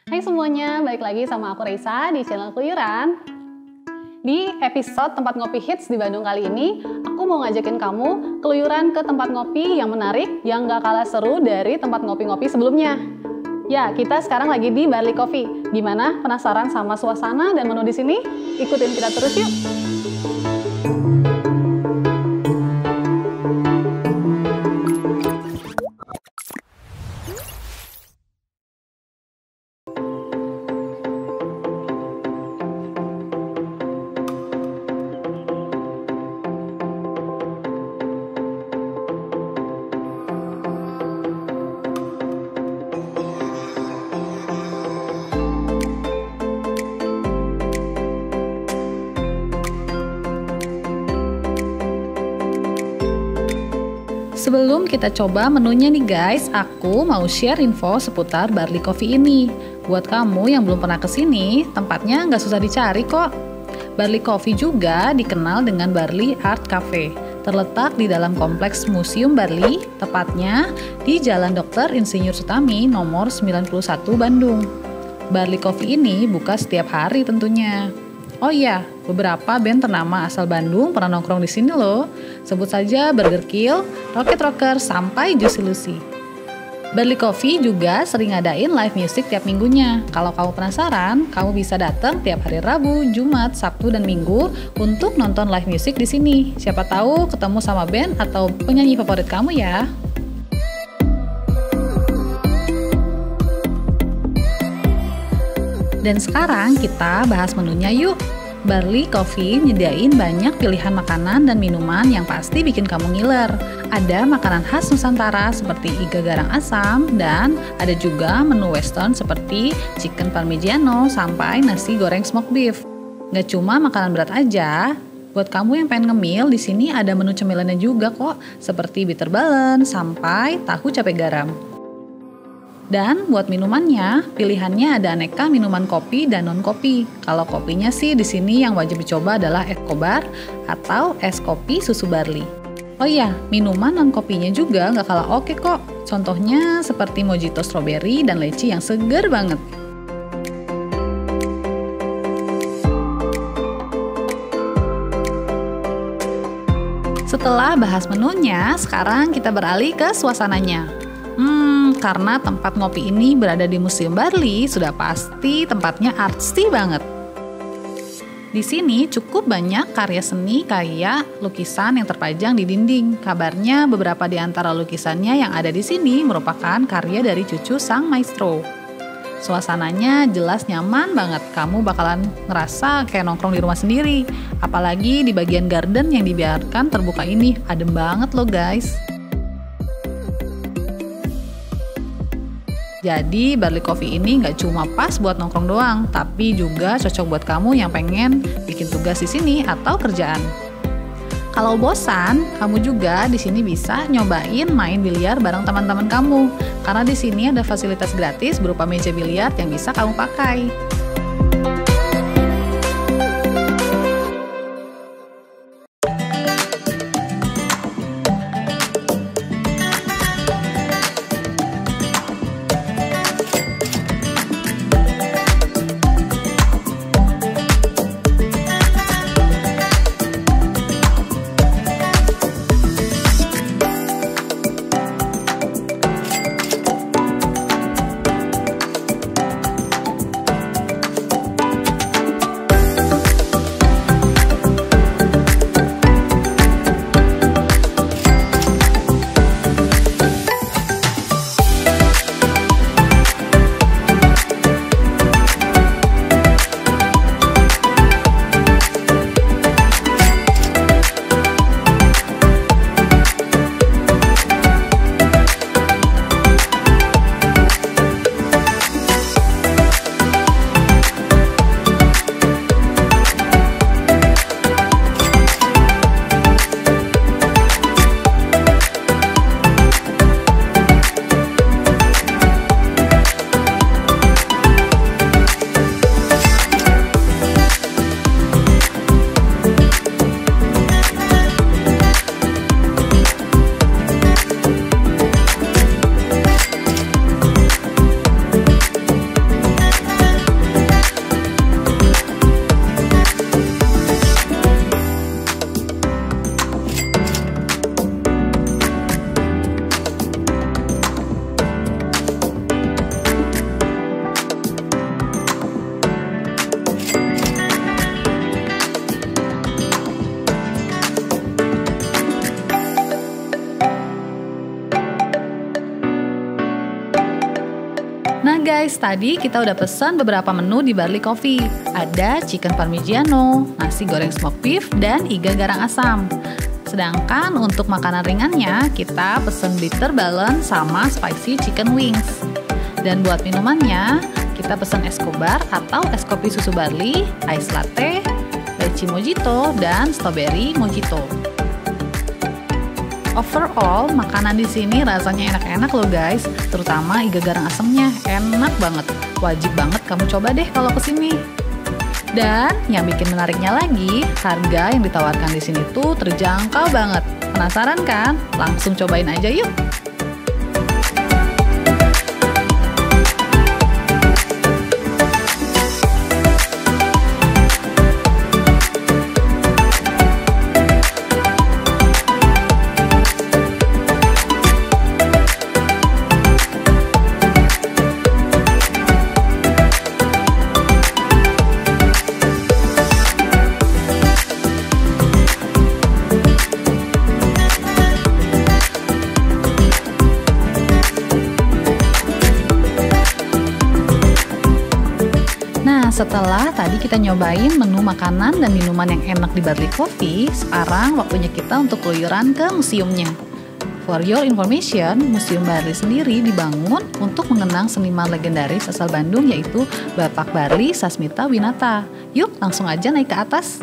Hai semuanya, balik lagi sama aku Reisa di channel Keluyuran. Di episode tempat ngopi hits di Bandung kali ini, aku mau ngajakin kamu keluyuran ke tempat ngopi yang menarik, yang gak kalah seru dari tempat ngopi-ngopi sebelumnya. Ya, kita sekarang lagi di Barley Coffee. Gimana? Penasaran sama suasana dan menu di sini? Ikutin kita terus yuk! Sebelum kita coba menunya nih guys, aku mau share info seputar Barley Coffee ini. Buat kamu yang belum pernah kesini, tempatnya nggak susah dicari kok. Barley Coffee juga dikenal dengan Barley Art Cafe. Terletak di dalam kompleks Museum Barley, tepatnya di Jalan Dr. Insinyur Sutami nomor 91 Bandung. Barley Coffee ini buka setiap hari tentunya. Oh iya, beberapa band ternama asal Bandung pernah nongkrong di sini loh. Sebut saja Burger Kill, Rocket Rocker, sampai Juicy Lucy. Barley Coffee juga sering ngadain live music tiap minggunya. Kalau kamu penasaran, kamu bisa datang tiap hari Rabu, Jumat, Sabtu, dan Minggu untuk nonton live music di sini. Siapa tahu ketemu sama band atau penyanyi favorit kamu ya. Dan sekarang kita bahas menunya yuk. Barley Coffee nyediain banyak pilihan makanan dan minuman yang pasti bikin kamu ngiler. Ada makanan khas Nusantara seperti iga garang asam, dan ada juga menu western seperti chicken parmigiano sampai nasi goreng smoked beef. Gak cuma makanan berat aja, buat kamu yang pengen ngemil, di sini ada menu cemilannya juga kok, seperti bitter balance sampai tahu cabai garam. Dan buat minumannya, pilihannya ada aneka minuman kopi dan non kopi. Kalau kopinya sih di sini yang wajib dicoba adalah es kobar atau es kopi susu barley. Oh iya, minuman non kopinya juga nggak kalah oke kok. Contohnya seperti mojito strawberry dan leci yang seger banget. Setelah bahas menunya, sekarang kita beralih ke suasananya. Karena tempat ngopi ini berada di Museum Barley, sudah pasti tempatnya artsy banget. Di sini cukup banyak karya seni kayak lukisan yang terpajang di dinding. Kabarnya beberapa di antara lukisannya yang ada di sini merupakan karya dari cucu sang maestro. Suasananya jelas nyaman banget, kamu bakalan ngerasa kayak nongkrong di rumah sendiri. Apalagi di bagian garden yang dibiarkan terbuka ini, adem banget loh guys. Jadi Barley Coffee ini nggak cuma pas buat nongkrong doang, tapi juga cocok buat kamu yang pengen bikin tugas di sini atau kerjaan. Kalau bosan, kamu juga di sini bisa nyobain main biliar bareng teman-teman kamu, karena di sini ada fasilitas gratis berupa meja biliar yang bisa kamu pakai. guys, tadi kita udah pesan beberapa menu di Barley Coffee. Ada chicken parmigiano, nasi goreng smoked beef, dan iga garang asam. Sedangkan untuk makanan ringannya, kita pesen bitter balance sama spicy chicken wings. Dan buat minumannya, kita pesen es kobar atau es kopi susu barley, ice latte, lychee mojito, dan strawberry mojito. Overall, makanan di sini rasanya enak-enak loh guys, terutama iga garang asemnya enak banget. Wajib banget kamu coba deh kalau kesini. Dan yang bikin menariknya lagi, harga yang ditawarkan di sini tuh terjangkau banget. Penasaran kan? Langsung cobain aja yuk. Setelah tadi kita nyobain menu makanan dan minuman yang enak di Barley Coffee, sekarang waktunya kita untuk keluyuran ke museumnya. For your information, Museum Barley sendiri dibangun untuk mengenang seniman legendaris asal Bandung yaitu Bapak Barley Sasmita Winata. Yuk langsung aja naik ke atas.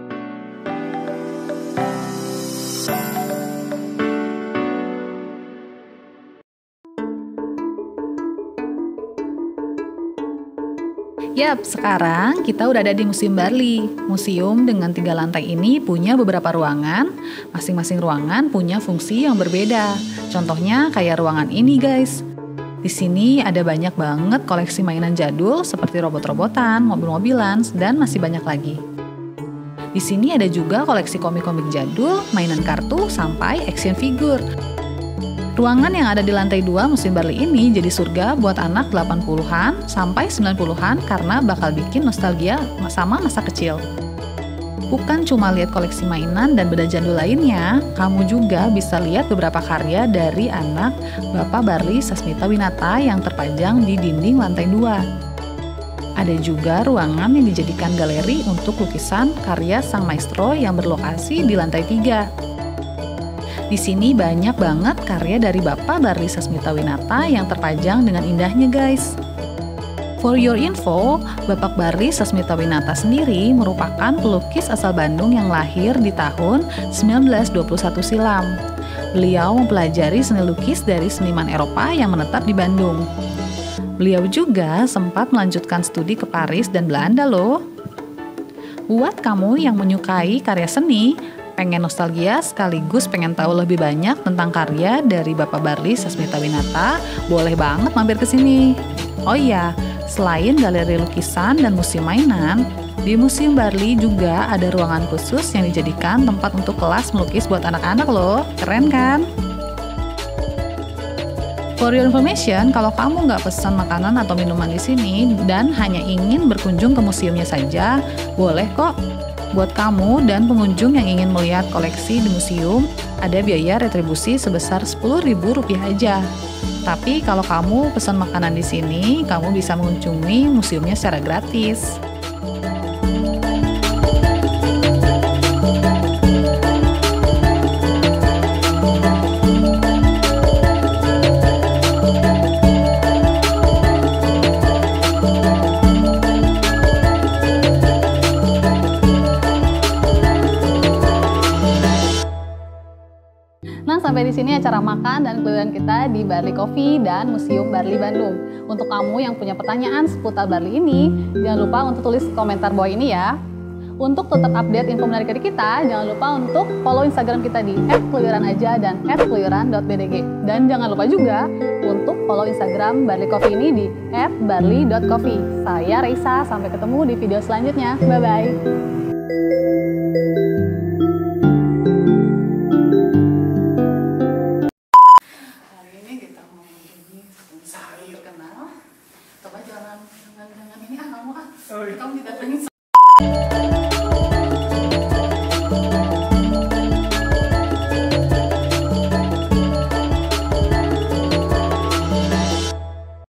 Yap, sekarang kita udah ada di Museum Barley. Museum dengan 3 lantai ini punya beberapa ruangan. Masing-masing ruangan punya fungsi yang berbeda. Contohnya kayak ruangan ini guys. Di sini ada banyak banget koleksi mainan jadul seperti robot-robotan, mobil-mobilan, dan masih banyak lagi. Di sini ada juga koleksi komik-komik jadul, mainan kartu, sampai action figure. Ruangan yang ada di lantai 2 Museum Barley ini jadi surga buat anak 80-an sampai 90-an karena bakal bikin nostalgia sama masa kecil. Bukan cuma lihat koleksi mainan dan benda jadul lainnya, kamu juga bisa lihat beberapa karya dari anak Bapak Barley Sasmita Winata yang terpajang di dinding lantai 2. Ada juga ruangan yang dijadikan galeri untuk lukisan karya sang maestro yang berlokasi di lantai 3. Di sini banyak banget karya dari Bapak Barley Sasmita Winata yang terpajang dengan indahnya guys. For your info, Bapak Barley Sasmita Winata sendiri merupakan pelukis asal Bandung yang lahir di tahun 1921 silam. Beliau mempelajari seni lukis dari seniman Eropa yang menetap di Bandung. Beliau juga sempat melanjutkan studi ke Paris dan Belanda loh. Buat kamu yang menyukai karya seni, pengen nostalgia sekaligus pengen tahu lebih banyak tentang karya dari Bapak Barley Sasmita Winata, boleh banget mampir ke sini. Oh iya, selain galeri lukisan dan museum mainan, di Museum Barley juga ada ruangan khusus yang dijadikan tempat untuk kelas melukis buat anak-anak loh. Keren kan? For your information, kalau kamu nggak pesan makanan atau minuman di sini dan hanya ingin berkunjung ke museumnya saja, boleh kok. Buat kamu dan pengunjung yang ingin melihat koleksi di museum, ada biaya retribusi sebesar Rp10.000 aja. Tapi kalau kamu pesan makanan di sini, kamu bisa mengunjungi museumnya secara gratis. Nah, sampai di sini acara makan dan keluyuran kita di Barley Coffee dan Museum Barley Bandung. Untuk kamu yang punya pertanyaan seputar Barley ini, jangan lupa untuk tulis komentar bawah ini ya. Untuk tetap update info menarik dari kita, jangan lupa untuk follow Instagram kita di @keluyuranaja dan @keluyuran.bdg. Dan jangan lupa juga untuk follow Instagram Barley Coffee ini di @barley.coffee. Saya Reisa, sampai ketemu di video selanjutnya. Bye-bye. Coba jangan ini kamu kamu didatengin